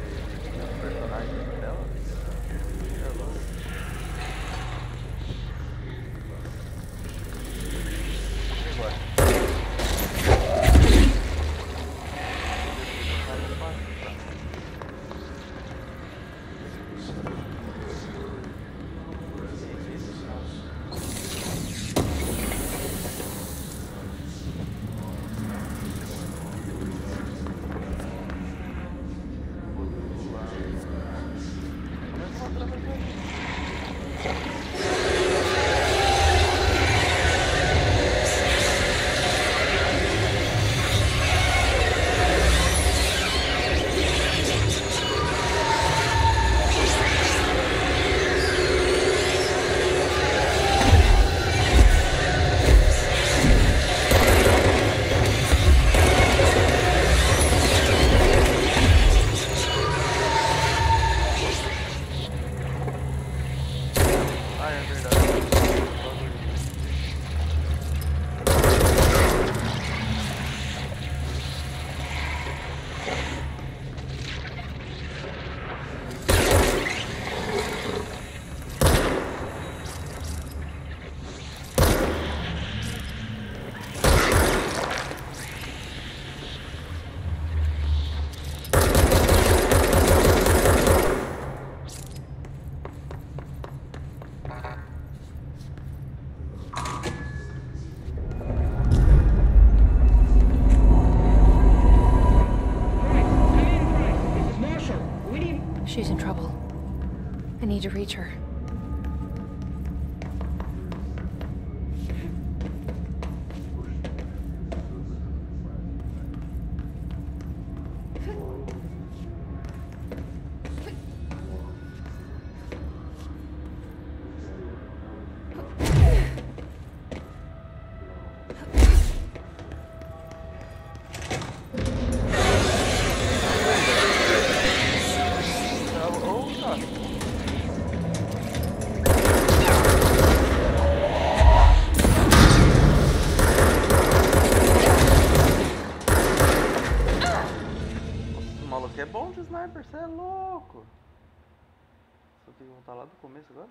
Os personagens dela. Hello. E agora? She's in trouble. I need to reach her. É bom de sniper, você é louco. Só tem que voltar lá do começo agora.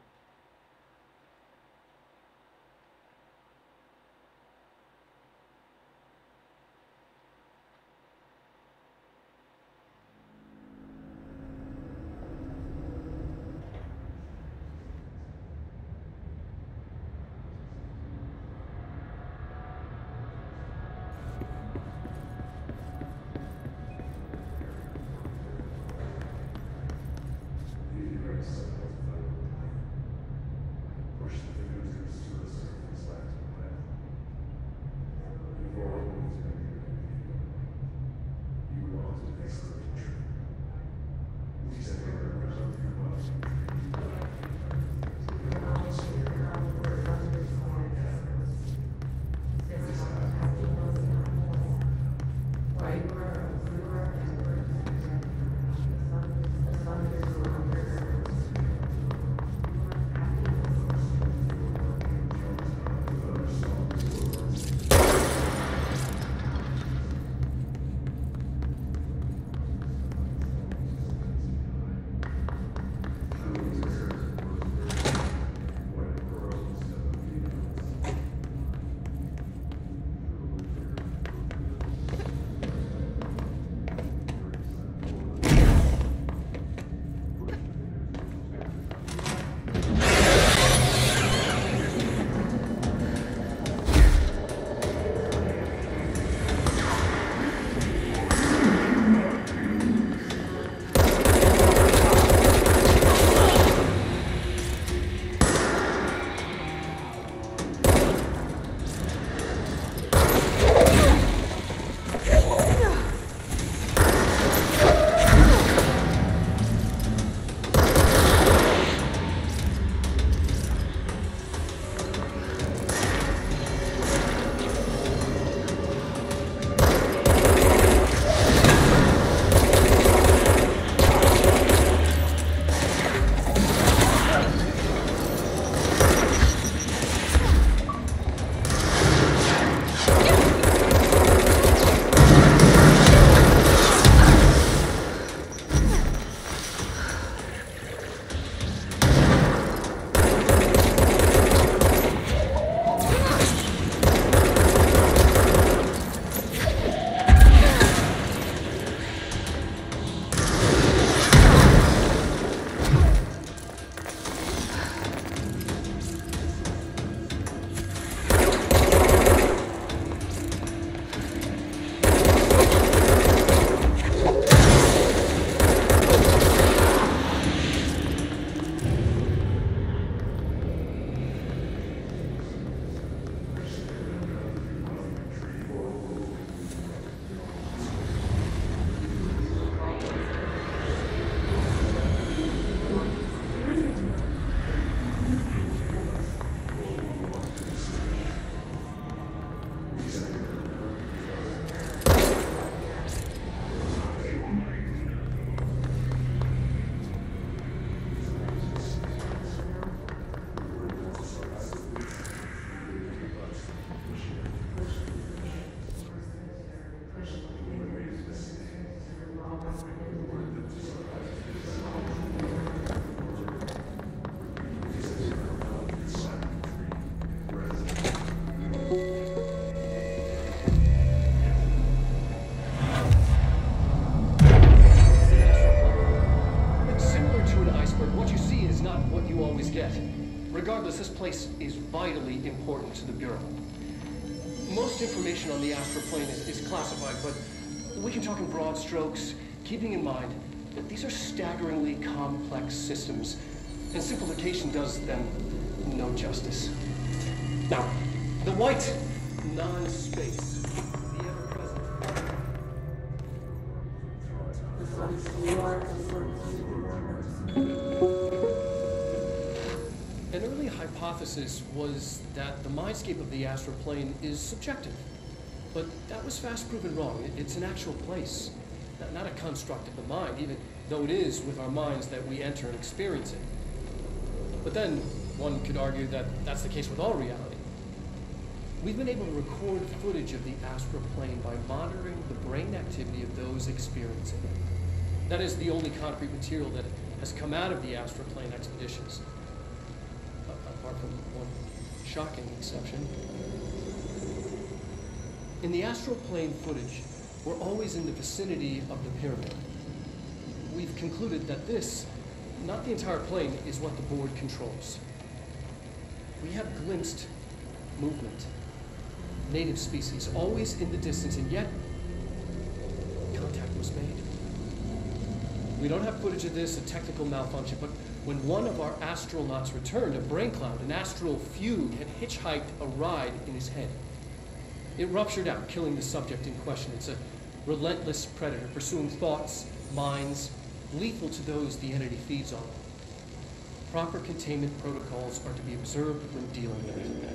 to an iceberg, what you see is not what you always get. Regardless, this place is vitally important to the Bureau. Most information on the astral plane is classified, but we can talk in broad strokes, keeping in mind that these are staggeringly complex systems, and simplification does them no justice. Now, the white non-space, the ever-present. An early hypothesis was that the mindscape of the astral plane is subjective, but that was fast proven wrong. It's an actual place, not a construct of the mind, even though it is with our minds that we enter and experience it. But then one could argue that that's the case with all reality. We've been able to record footage of the astral plane by monitoring the brain activity of those experiencing it. That is the only concrete material that has come out of the astral plane expeditions. Apart from one shocking exception. In the astral plane footage, we're always in the vicinity of the pyramid. We've concluded that this, not the entire plane, is what the board controls. We have glimpsed movement, native species, always in the distance, and yet contact was made. We don't have footage of this, a technical malfunction, but when one of our astronauts returned, a brain cloud, an astral fugue, had hitchhiked a ride in his head. It ruptured out, killing the subject in question. It's a relentless predator, pursuing thoughts, minds, lethal to those the entity feeds on. Proper containment protocols are to be observed when dealing with it.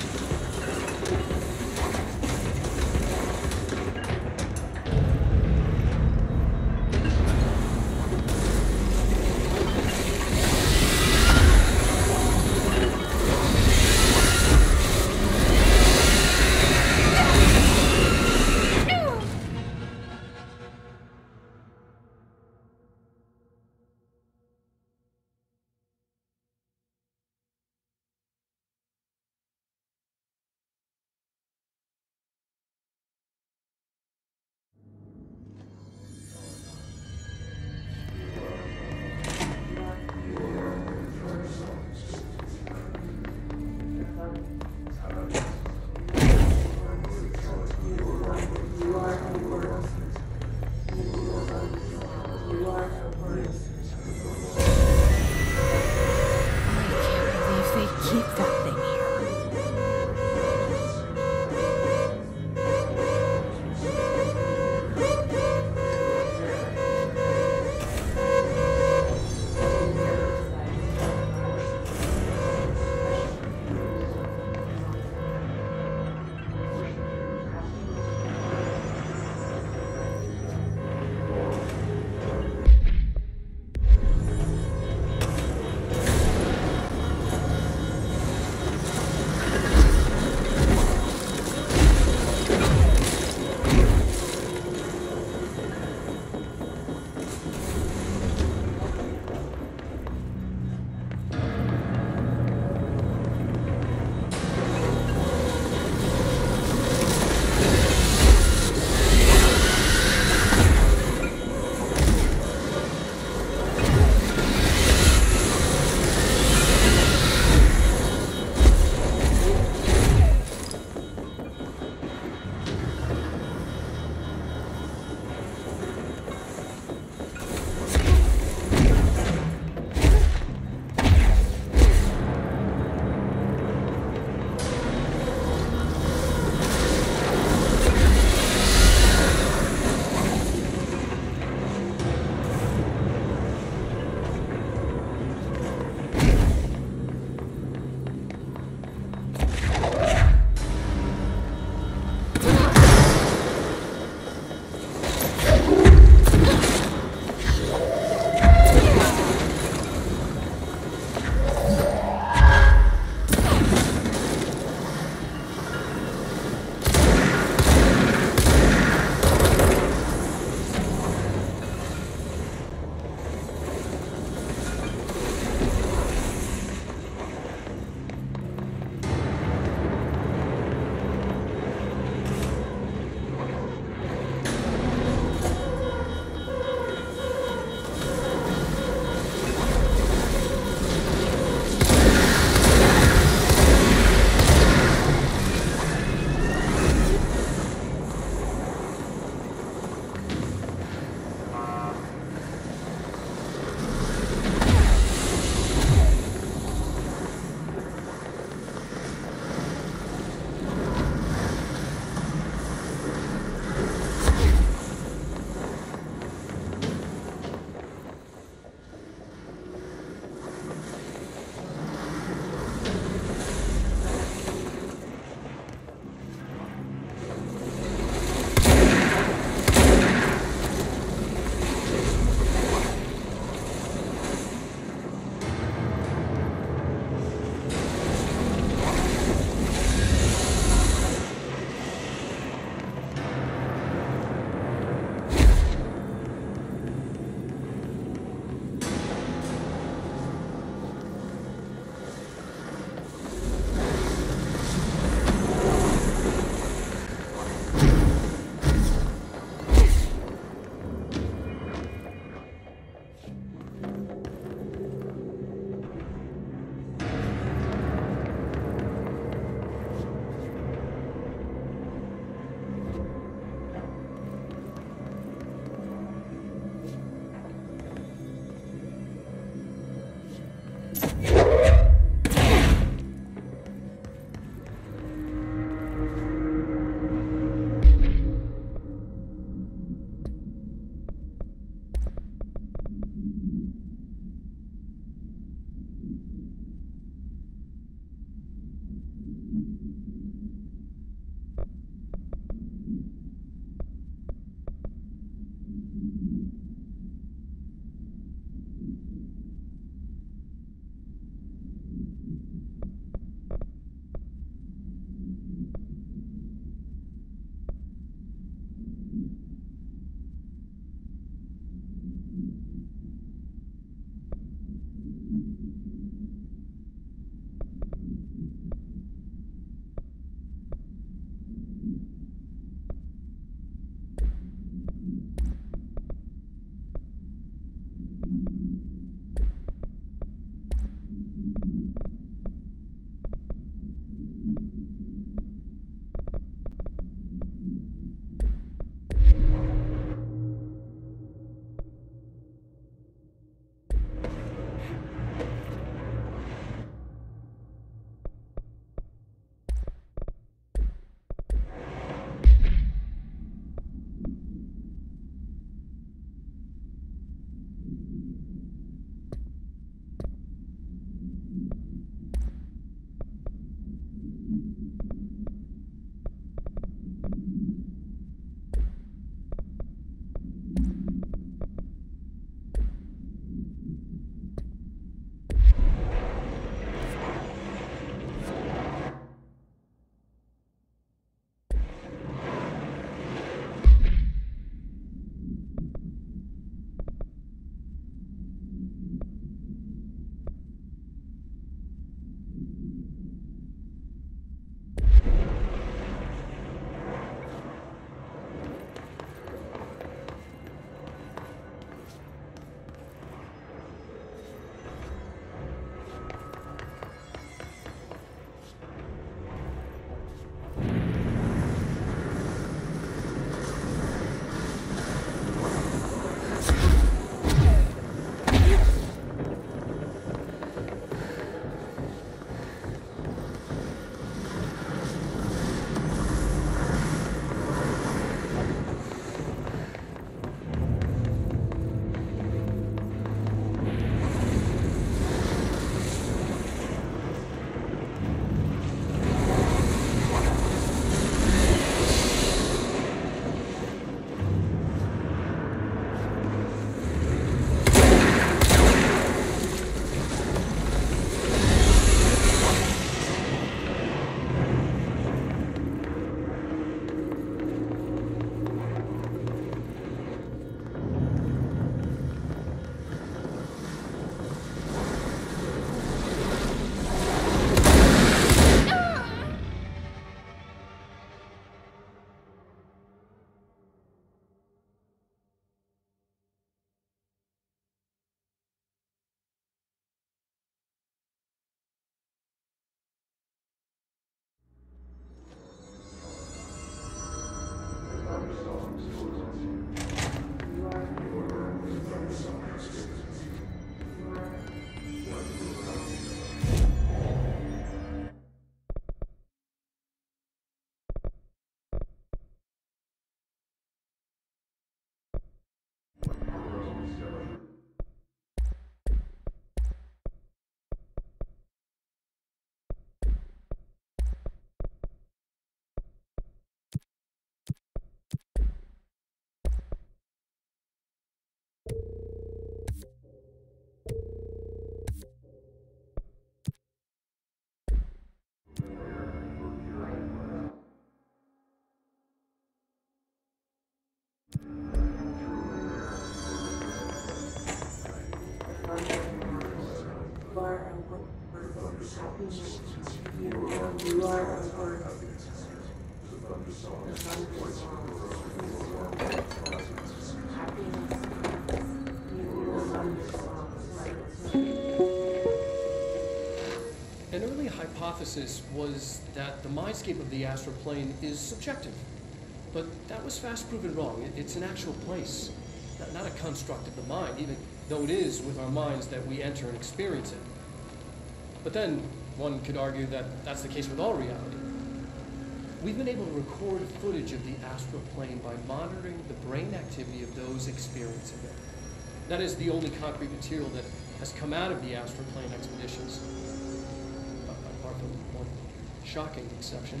An early hypothesis was that the mindscape of the astral plane is subjective, but that was fast proven wrong. It's an actual place, not a construct of the mind, even though it is with our minds that we enter and experience it. But then one could argue that that's the case with all reality. We've been able to record footage of the astral plane by monitoring the brain activity of those experiencing it. That is the only concrete material that has come out of the astral plane expeditions, apart from one shocking exception.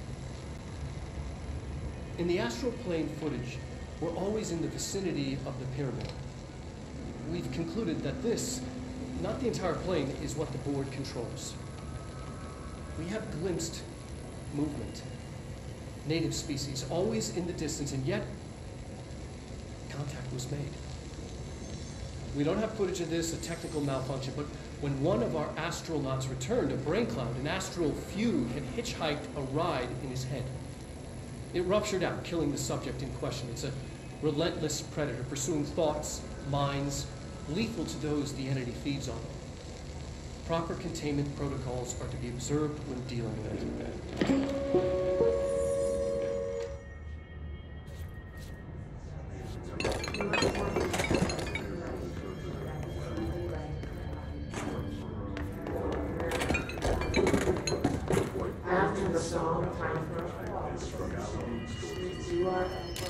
In the astral plane footage, we're always in the vicinity of the pyramid. We've concluded that this, not the entire plane, is what the board controls. We have glimpsed movement, native species, always in the distance, and yet contact was made. We don't have footage of this, a technical malfunction, but when one of our astronauts returned, a brain cloud, an astral fugue, had hitchhiked a ride in his head. It ruptured out, killing the subject in question. It's a relentless predator pursuing thoughts, minds, lethal to those the entity feeds on. Proper containment protocols are to be observed when dealing with it. After the song, you are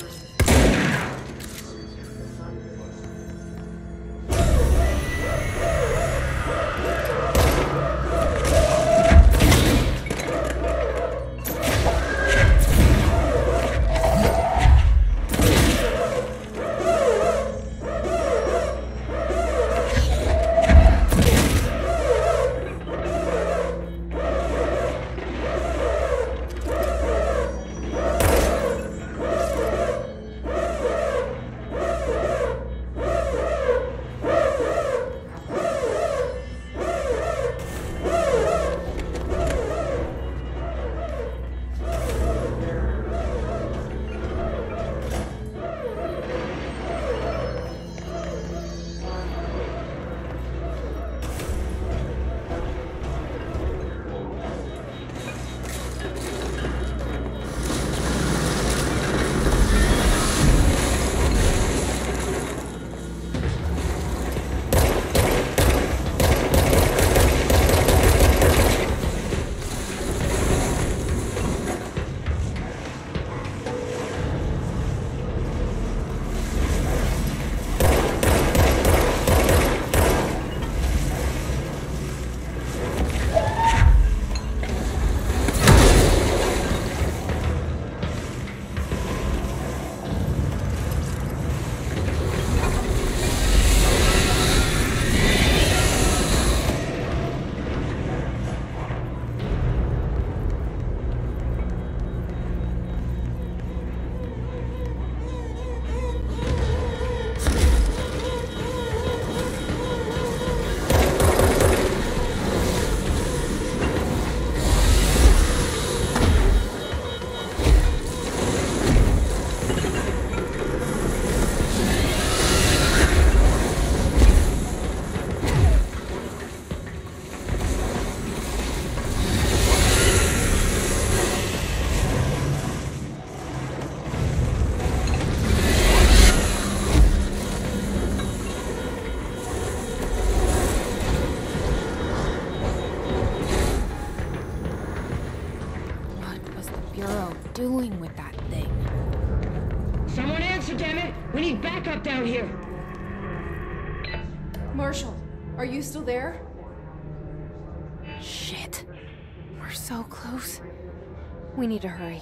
doing with that thing? Someone answer, damn it! We need backup down here! Marshall, are you still there? Shit. We're so close. We need to hurry.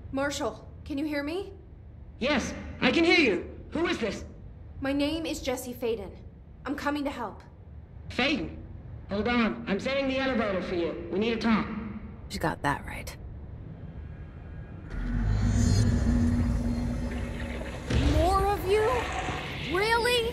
Marshall, can you hear me? Yes, I can hear you. Who is this? My name is Jesse Faden. I'm coming to help. Faden. Hold on. I'm sending the elevator for you. We need to talk. She got that right. More of you? Really?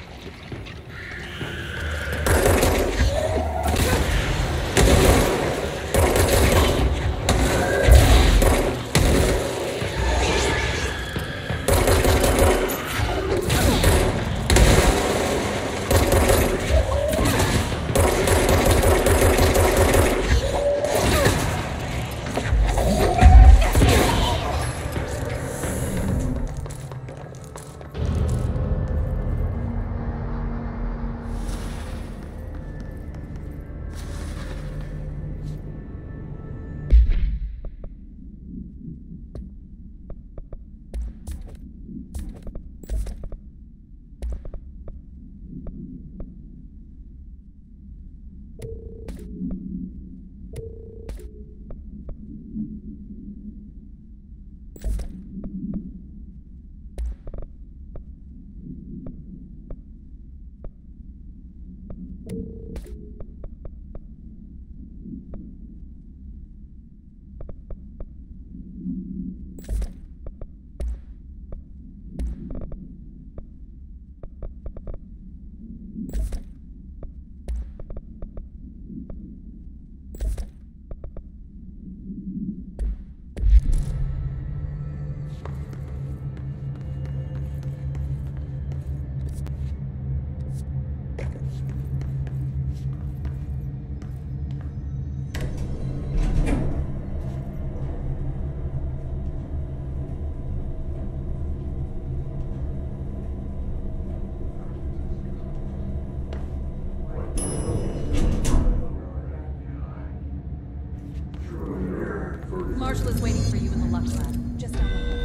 Marshall is waiting for you in the left lab, just down the hall.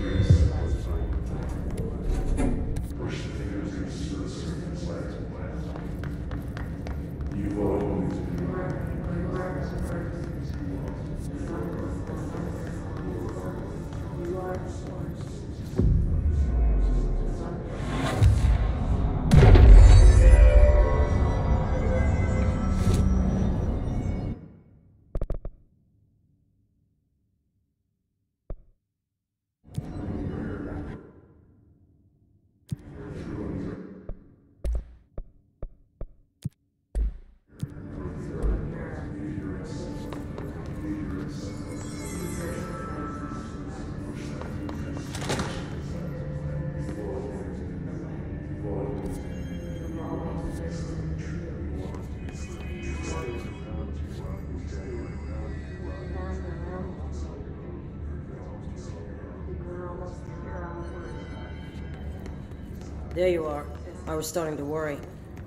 There you are. I was starting to worry.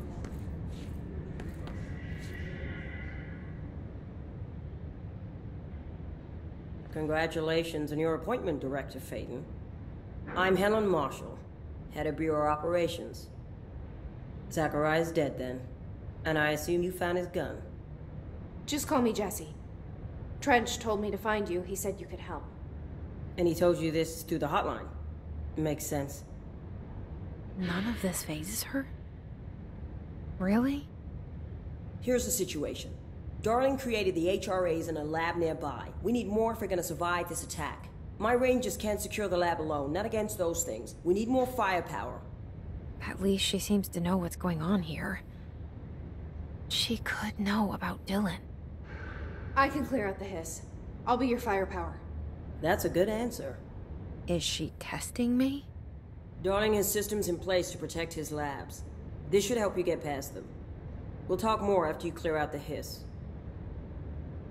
Congratulations on your appointment, Director Faden. I'm Helen Marshall, head of Bureau Operations. Zachariah's dead then, and I assume you found his gun. Just call me Jesse. Trench told me to find you. He said you could help. And he told you this through the hotline. Makes sense. None of this phases her? Really? Here's the situation. Darling created the HRAs in a lab nearby. We need more if we're gonna survive this attack. My rangers can't secure the lab alone, not against those things. We need more firepower. At least she seems to know what's going on here. She could know about Dylan. I can clear out the hiss. I'll be your firepower. That's a good answer. Is she testing me? Darling has systems in place to protect his labs. This should help you get past them. We'll talk more after you clear out the hiss.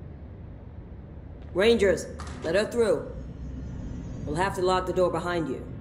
Rangers, let her through. We'll have to lock the door behind you.